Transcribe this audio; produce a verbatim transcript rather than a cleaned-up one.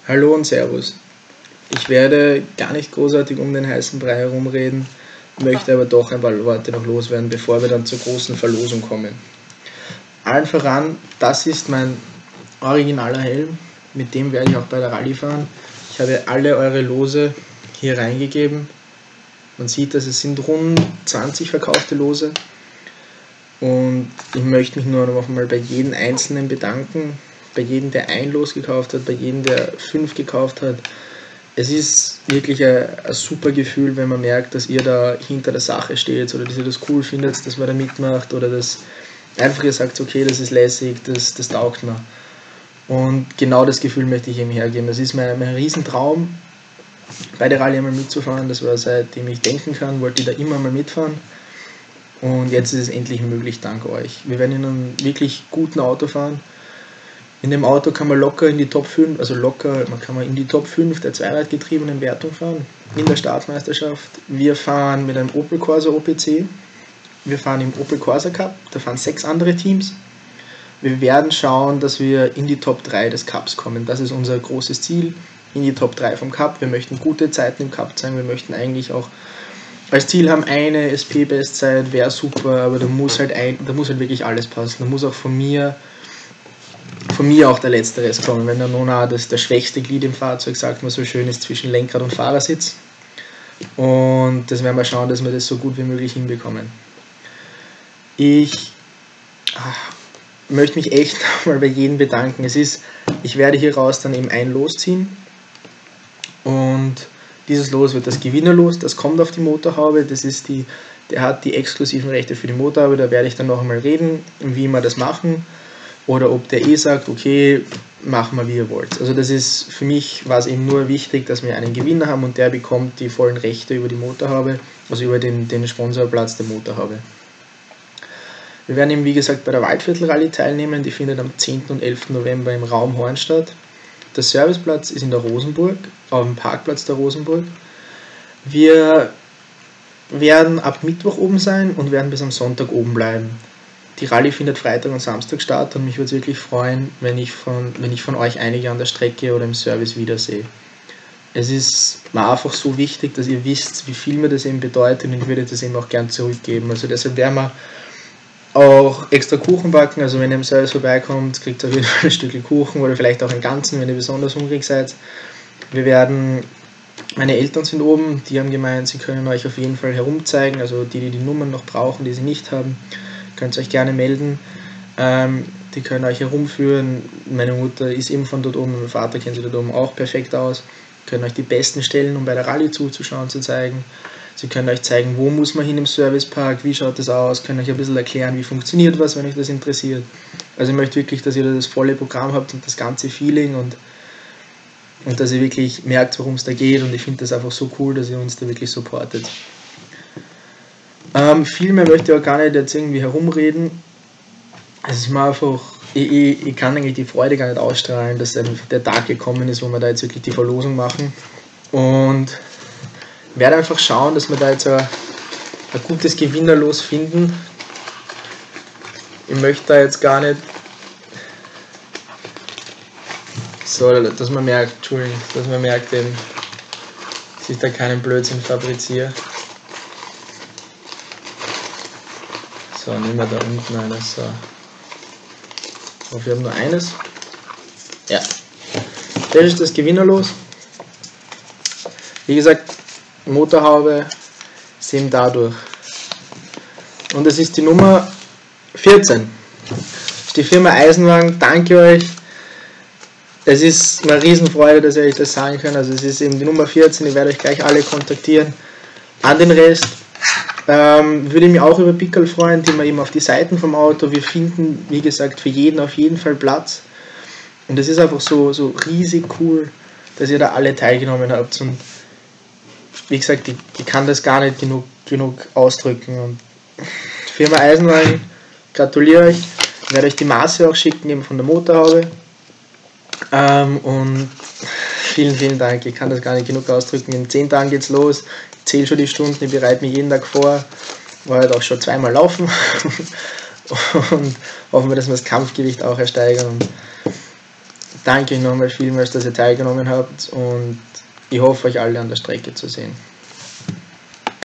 Hallo und Servus. Ich werde gar nicht großartig um den heißen Brei herumreden, möchte aber doch ein paar Worte noch loswerden, bevor wir dann zur großen Verlosung kommen. Allen voran, das ist mein originaler Helm, mit dem werde ich auch bei der Rallye fahren. Ich habe alle eure Lose hier reingegeben. Man sieht, dass es sind rund zwanzig verkaufte Lose. Und ich möchte mich nur noch mal bei jedem Einzelnen bedanken, bei jedem, der ein Los gekauft hat, bei jedem, der fünf gekauft hat. Es ist wirklich ein, ein super Gefühl, wenn man merkt, dass ihr da hinter der Sache steht oder dass ihr das cool findet, dass man da mitmacht oder dass einfach ihr sagt, okay, das ist lässig, das, das taugt mir. Und genau das Gefühl möchte ich ihm hergeben. Das ist mein, mein Riesentraum, bei der Rallye einmal mitzufahren. Das war seitdem ich denken kann, wollte ich da immer mal mitfahren. Und jetzt ist es endlich möglich, dank euch. Wir werden in einem wirklich guten Auto fahren. In dem Auto kann man locker in die Top fünf, also locker, man kann man in die Top fünf der zweiradgetriebenen Wertung fahren, in der Staatsmeisterschaft. Wir fahren mit einem Opel Corsa O P C, wir fahren im Opel Corsa Cup, da fahren sechs andere Teams. Wir werden schauen, dass wir in die Top drei des Cups kommen, das ist unser großes Ziel, in die Top drei vom Cup. Wir möchten gute Zeiten im Cup zeigen, wir möchten eigentlich auch als Ziel haben, eine S P-Bestzeit, wäre super, aber da muss, halt ein, da muss halt wirklich alles passen, da muss auch von mir Von mir auch der letzte Rest kommen, wenn der Nona das der schwächste Glied im Fahrzeug, sagt man so schön, ist zwischen Lenkrad und Fahrersitz. Und das werden wir schauen, dass wir das so gut wie möglich hinbekommen. Ich ach, möchte mich echt mal bei jedem bedanken. Es ist, ich werde hier raus dann eben ein Los ziehen. Und dieses Los wird das Gewinnerlos, das kommt auf die Motorhaube. Das ist die, der hat die exklusiven Rechte für die Motorhaube, da werde ich dann noch einmal reden, wie wir das machen. Oder ob der eh sagt, okay, machen wir wie ihr wollt. Also das ist, für mich war es eben nur wichtig, dass wir einen Gewinner haben und der bekommt die vollen Rechte über die Motorhaube, also über den, den Sponsorplatz der Motorhaube. Wir werden eben wie gesagt bei der Waldviertel Rallye teilnehmen, die findet am zehnten und elften November im Raum Horn statt. Der Serviceplatz ist in der Rosenburg, auf dem Parkplatz der Rosenburg. Wir werden ab Mittwoch oben sein und werden bis am Sonntag oben bleiben. Die Rallye findet Freitag und Samstag statt und mich würde es wirklich freuen, wenn ich, von, wenn ich von euch einige an der Strecke oder im Service wiedersehe. Es ist mir einfach so wichtig, dass ihr wisst, wie viel mir das eben bedeutet und ich würde das eben auch gern zurückgeben. Also deshalb werden wir auch extra Kuchen backen, also wenn ihr im Service vorbeikommt, kriegt ihr auf jeden Fall ein Stückchen Kuchen oder vielleicht auch einen ganzen, wenn ihr besonders hungrig seid. Wir werden, meine Eltern sind oben, die haben gemeint, sie können euch auf jeden Fall herumzeigen, also die, die die Nummern noch brauchen, die sie nicht haben. Könnt ihr euch gerne melden, ähm, die können euch herumführen. Meine Mutter ist eben von dort oben, mein Vater kennt sie dort oben auch perfekt aus. Können euch die besten Stellen, um bei der Rallye zuzuschauen, zu zeigen. Sie können euch zeigen, wo muss man hin im Servicepark, wie schaut das aus, können euch ein bisschen erklären, wie funktioniert was, wenn euch das interessiert. Also ich möchte wirklich, dass ihr das volle Programm habt und das ganze Feeling und, und dass ihr wirklich merkt, worum es da geht, und ich finde das einfach so cool, dass ihr uns da wirklich supportet. Ähm, viel mehr möchte ich auch gar nicht jetzt irgendwie herumreden. Es ist mir einfach, ich, ich, ich kann eigentlich die Freude gar nicht ausstrahlen, dass der Tag gekommen ist, wo wir da jetzt wirklich die Verlosung machen. Und werde einfach schauen, dass wir da jetzt ein, ein gutes Gewinnerlos finden. Ich möchte da jetzt gar nicht, so, dass man merkt, Entschuldigung, dass man merkt eben, dass ich da keinen Blödsinn fabriziere. So, nehmen wir da unten eines. So. Ich hoffe, wir haben nur eines. Ja. Das ist das Gewinnerlos. Wie gesagt, Motorhaube ist eben dadurch. Und das ist die Nummer vierzehn. Das ist die Firma Eisenwagen. Danke euch. Es ist eine Riesenfreude, dass ihr euch das sagen könnt. Also es ist eben die Nummer vierzehn. Ich werde euch gleich alle kontaktieren. An den Rest Ähm, würde mich auch über Pickel freuen, die wir eben auf die Seiten vom Auto, wir finden, wie gesagt, für jeden auf jeden Fall Platz. Und es ist einfach so, so riesig cool, dass ihr da alle teilgenommen habt. Und wie gesagt, ich, ich kann das gar nicht genug, genug ausdrücken. Und Firma Eisenwagen, gratuliere euch. Ich werde euch die Maße auch schicken, eben von der Motorhaube. Ähm, und vielen, vielen Dank. Ich kann das gar nicht genug ausdrücken. In zehn Tagen geht's los. Ich zähle schon die Stunden, ich bereite mich jeden Tag vor. War halt auch schon zweimal laufen. Und hoffen wir, dass wir das Kampfgewicht auch ersteigern. Und danke ich nochmal vielmals, dass ihr teilgenommen habt und ich hoffe, euch alle an der Strecke zu sehen.